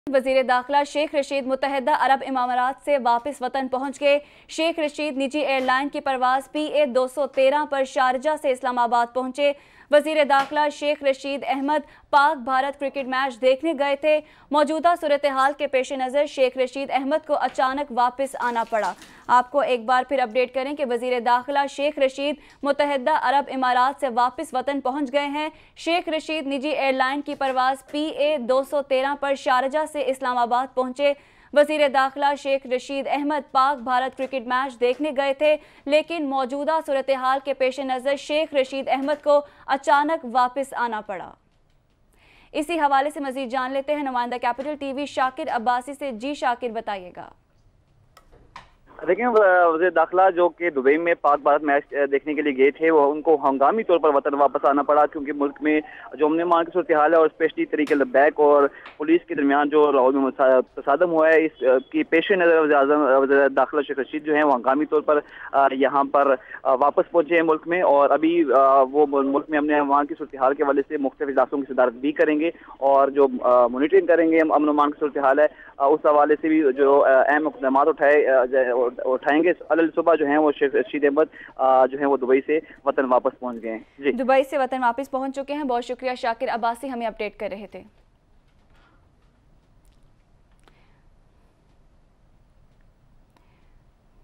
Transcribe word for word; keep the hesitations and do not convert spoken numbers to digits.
वजीर दाखिला शेख रशीद मुत्तहिदा अरब इमारात से वापस वतन पहुंच गए। शेख रशीद निजी एयरलाइन की परवाज पी ए दो सौ तेरह पर शारजा से इस्लामाबाद पहुंचे। वजीर दाखिला शेख रशीद अहमद पाक भारत क्रिकेट मैच देखने गए थे। मौजूदा सूरत हाल के पेश नज़र शेख रशीद अहमद को अचानक वापस आना पड़ा। आपको एक बार फिर अपडेट करें कि वजीर दाखिला शेख रशीद मुत्तहिदा अरब इमारात से वापस वतन पहुंच गए हैं। शेख रशीद निजी एयरलाइन की परवाज पी ए दो सौ तेरह पर शारजा से इस्लामाबाद पहुंचे। वजीर दाखिला शेख रशीद अहमद पाक भारत क्रिकेट मैच देखने गए थे, लेकिन मौजूदा सूरत हाल के पेश नज़र शेख रशीद अहमद को अचानक वापस आना पड़ा। इसी हवाले से मजीद जान लेते हैं नुमाइंदा कैपिटल टीवी शाकिर अब्बासी से। जी शाकिर, बताइएगा। देखिए, वज़ीर दाखिला जो कि दुबई में पाक भारत मैच देखने के लिए गए थे, वो उनको हंगामी तौर पर वतन वापस आना पड़ा, क्योंकि मुल्क में जो अमन अमान की सूरत हाल है और स्पेशली तरीके लब्बैक और पुलिस के दरमियान जो लाहौर में तसादम हुआ है, इसकी पेश नज़र वज़ीर दाखिला शेख रशीद जो है वो हंगामी तौर पर यहाँ पर वापस पहुंचे हैं मुल्क में। और अभी वो मुल्क में अमन अमान की सूरत हाल के हवाले से मुख्तलिफ इजलासों की सदारत भी करेंगे और जो मॉनिटरिंग करेंगे अमन अमान की सूरत हाल है, उस हवाले से भी जो अहम इक़दाम उठाए उठाएंगे। अल सुबह जो है वो शेख रशीद अहमद जो है वो दुबई से वतन वापस पहुंच गए हैं। जी, दुबई से वतन वापस पहुंच चुके हैं। बहुत शुक्रिया शाकिर अब्बासी, हमें अपडेट कर रहे थे।